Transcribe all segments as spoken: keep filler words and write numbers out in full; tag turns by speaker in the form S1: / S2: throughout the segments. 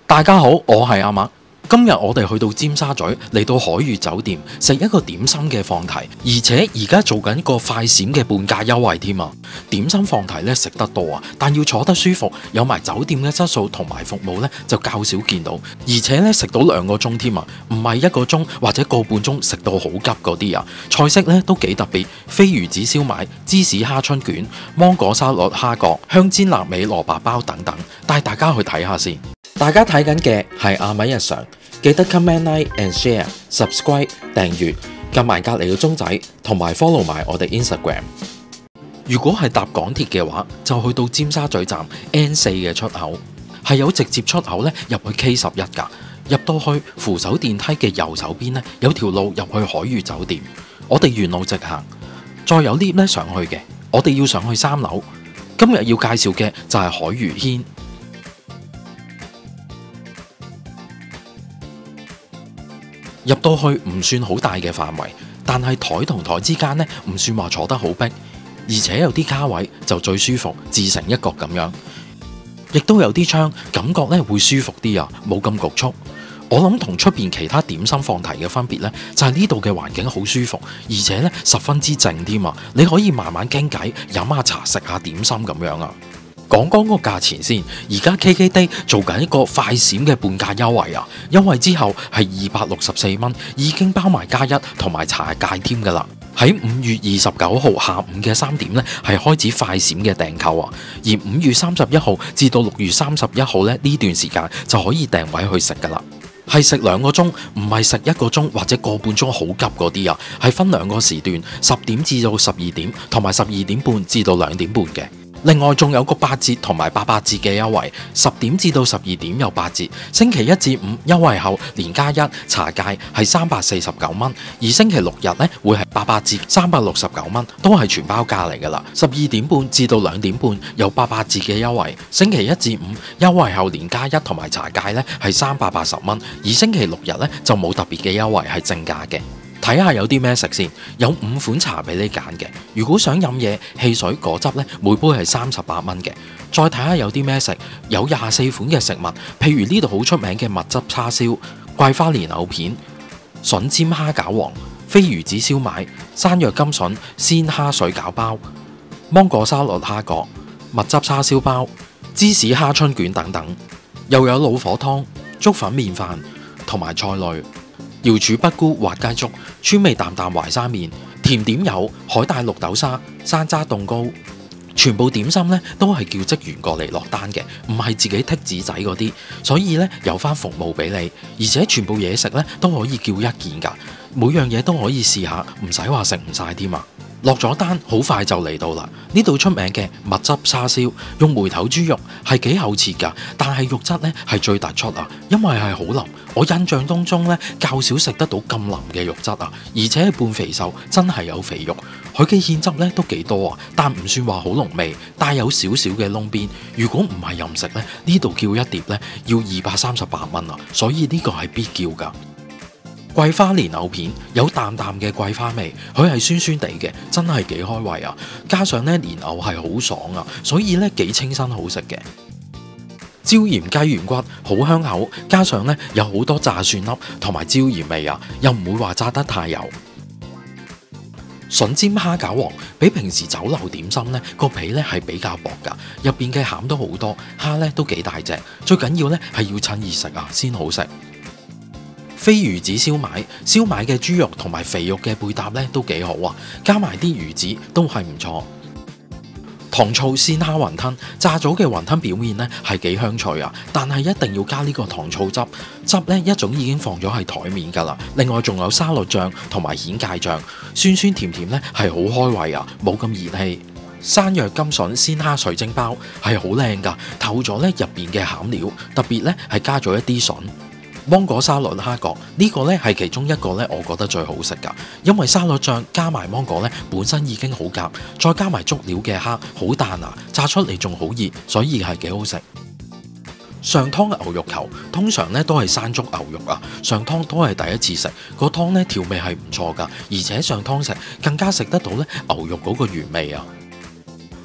S1: 大家好，我係阿麥。今日我哋去到尖沙咀，嚟到海悅酒店食一個點心嘅放題，而且而家做緊個快閃嘅半價優惠添啊！點心放題咧食得多啊，但要坐得舒服，有埋酒店嘅質素同埋服務咧就較少見到，而且咧食到兩個鐘添啊，唔係一個鐘或者個半鐘食到好急嗰啲啊！菜式咧都幾特別，飛魚子燒賣、芝士蝦春卷、芒果沙律蝦角、香煎臘味蘿蔔包等等，帶大家去睇下先。大家睇緊嘅係阿米日常，記得 comment like and share subscribe 訂閱，撳埋隔離嘅鐘仔，同埋 follow 埋我哋 Instagram。如果係搭港鐵嘅話，就去到尖沙咀站 N 四嘅出口，係有直接出口咧入去 K 十一㗎。入到去扶手電梯嘅右手邊咧，有條路入去海悅酒店。我哋沿路直行，再有 lift 咧上去嘅。我哋要上去三樓。今日要介紹嘅就係海悅軒。入到去唔算好大嘅範圍，但係台同台之間呢唔算話坐得好逼，而且有啲卡位就最舒服，自成一角咁樣，亦都有啲窗，感覺呢會舒服啲啊，冇咁局促。我諗同出邊其他點心放題嘅分別呢，就係呢度嘅環境好舒服，而且呢十分之靜添啊，你可以慢慢傾偈、飲下茶、食下點心咁樣啊。講講個價錢先，而家 K K Day 做緊一個快閃嘅半價優惠啊！優惠之後係二百六十四蚊，已經包埋加一同埋茶芥添㗎啦。喺五月二十九號下午嘅三點呢，係開始快閃嘅訂購啊！而五月三十一號至到六月三十一號呢，呢段時間就可以訂位去食㗎啦。係食兩個鐘，唔係食一個鐘或者個半鐘好急嗰啲啊，係分兩個時段，十點至到十二點，同埋十二點半至到兩點半嘅。另外仲有個八折同埋八八折嘅優惠，十點至到十二點有八折，星期一至五優惠後連加一茶芥係三百四十九蚊，而星期六日呢會係八八折三百六十九蚊，都係全包價嚟㗎啦。十二點半至到兩點半有八八折嘅優惠，星期一至五優惠後連加一同埋茶芥呢係三百八十蚊，而星期六日呢就冇特別嘅優惠，係正價嘅。睇下有啲咩食先，有五款茶俾你揀嘅。如果想飲嘢，汽水、果汁呢，每杯係三十八蚊嘅。再睇下有啲咩食，有廿四款嘅食物，譬如呢度好出名嘅蜜汁叉燒、桂花蓮藕片、筍尖蝦餃王、飛魚子燒賣、山藥甘筍鮮蝦水餃包、芒果沙律蝦角、蜜汁叉燒包、芝士蝦春卷等等，又有老火湯、粥粉麵飯同埋菜類。瑤柱北菇滑雞粥、川味淡淡淮山麵，甜點有海帶綠豆沙、山楂凍糕，全部點心咧都係叫職員過嚟落單嘅，唔係自己剔紙仔嗰啲，所以咧有翻服務俾你，而且全部嘢食咧都可以叫一件㗎，每樣嘢都可以試下，唔使話食唔晒添啊！落咗單好快就嚟到啦！呢度出名嘅蜜汁叉燒，用梅頭豬肉係幾厚切㗎，但係肉質咧係最突出啊，因為係好腍。我印象當中咧較少食得到咁腍嘅肉質啊，而且係半肥瘦，真係有肥肉。佢嘅芡汁咧都幾多啊，但唔算話好濃味，帶有少少嘅燶邊。如果唔係任食咧，呢度叫一碟咧要二百三十八蚊啊，所以呢個係必叫㗎。桂花蓮藕片有淡淡嘅桂花味，佢係酸酸地嘅，真係幾開胃啊！加上咧蓮藕係好爽啊，所以咧幾清新好食嘅。椒鹽雞軟骨好香口，加上咧有好多炸蒜粒同埋椒鹽味啊，又唔會話炸得太油。筍尖蝦餃王比平時酒樓點心咧個皮咧係比較薄㗎，入邊嘅餡都好多，蝦咧都幾大隻，最緊要咧係要趁熱食啊先好食。飛魚子燒賣，燒賣嘅豬肉同埋肥肉嘅配搭咧都幾好啊，加埋啲魚子都係唔錯。糖醋鮮蝦雲吞，炸咗嘅雲吞表面咧係幾香脆啊，但係一定要加呢個糖醋汁，汁咧一早已經放咗喺台面㗎啦。另外仲有沙律醬同埋蜆芥醬，酸酸甜甜咧係好開胃啊，冇咁熱氣。山藥甘筍鮮蝦水晶包係好靚㗎，透咗咧入邊嘅餡料，特別咧係加咗一啲筍。芒果沙律蝦角呢個咧係其中一個咧，我覺得最好食㗎，因為沙律醬加埋芒果咧本身已經好夾，再加埋足料嘅蝦好彈啊，炸出嚟仲好熱，所以係幾好食。上湯牛肉球通常咧都係山竹牛肉啊，上湯都係第一次食，個湯咧調味係唔錯㗎，而且上湯食更加食得到咧牛肉嗰個原味啊。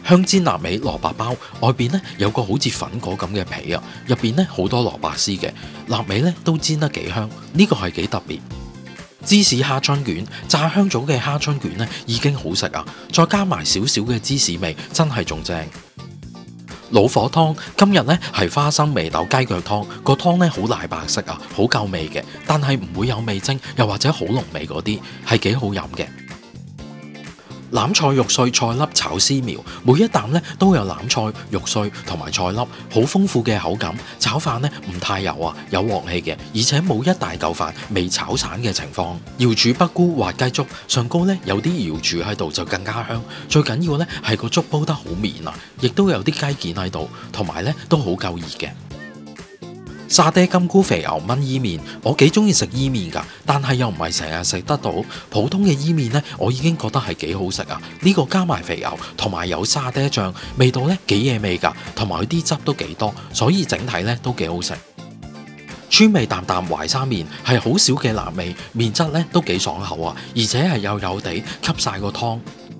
S1: 香煎臘味蘿蔔包外邊咧有個好似粉果咁嘅皮啊，入邊咧好多蘿蔔絲嘅，臘味咧都煎得幾香，呢個係幾特別。芝士蝦春卷，炸香咗嘅蝦春卷咧已經好食啊，再加埋少少嘅芝士味，真係仲正。老火湯今日咧係花生眉豆雞腳湯，個湯咧好奶白色啊，好夠味嘅，但係唔會有味精，又或者好濃味嗰啲，係幾好飲嘅。欖菜肉碎菜粒炒絲苗，每一啖咧都有欖菜、肉碎同埋菜粒，好豐富嘅口感。炒飯咧唔太油啊，有鑊氣嘅，而且冇一大嚿飯未炒散嘅情況。瑤柱北菇滑雞粥，上高咧有啲瑤柱喺度就更加香。最緊要咧係個粥煲得好綿啊，亦都有啲雞件喺度，同埋咧都好夠熱嘅。沙爹金菇肥牛炆伊麵，我幾中意食伊麵㗎，但係又唔係成日食得到。普通嘅伊麵呢，我已經覺得係幾好食啊！呢個加埋肥牛同埋有沙爹醬，味道呢幾嘢味㗎，同埋佢啲汁都幾多，所以整體呢都幾好食。川味淡淡淮山麵係好少嘅辣味，麵質呢都幾爽口啊，而且係幼幼地吸晒個湯。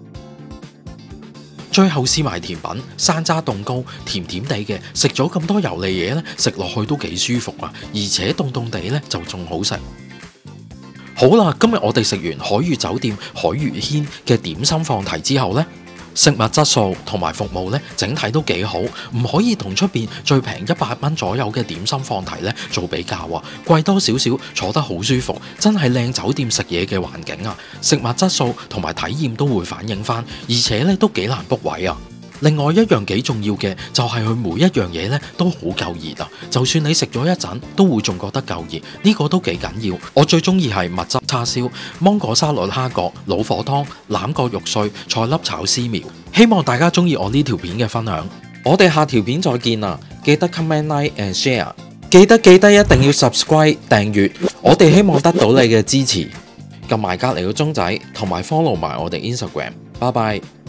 S1: 最後試埋甜品，山楂凍糕，甜甜地嘅，食咗咁多油膩嘢咧，食落去都幾舒服啊！而且凍凍地咧就仲好食。好啦，今日我哋食完海悅酒店海悅軒嘅點心放題之後呢，食物質素同埋服務咧整體都幾好，唔可以同出邊最平一百蚊左右嘅點心放題咧做比較啊，貴多少少，坐得好舒服，真係靚酒店食嘢嘅環境啊！食物質素同埋體驗都會反映翻，而且咧都幾難 book 位啊！另外一樣幾重要嘅就係佢每一樣嘢咧都好夠熱啊！就算你食咗一陣，都會仲覺得夠熱，呢個都幾緊要。我最中意係蜜汁叉燒、芒果沙律蝦角、老火湯、欖角肉碎、菜粒炒絲苗。希望大家中意我呢條片嘅分享，我哋下條片再見啦！記得 comment like and share， 記得記得一定要 subscribe 訂閱，我哋希望得到你嘅支持，撳埋隔離個鐘仔，同埋 follow 埋我哋 Instagram。拜拜。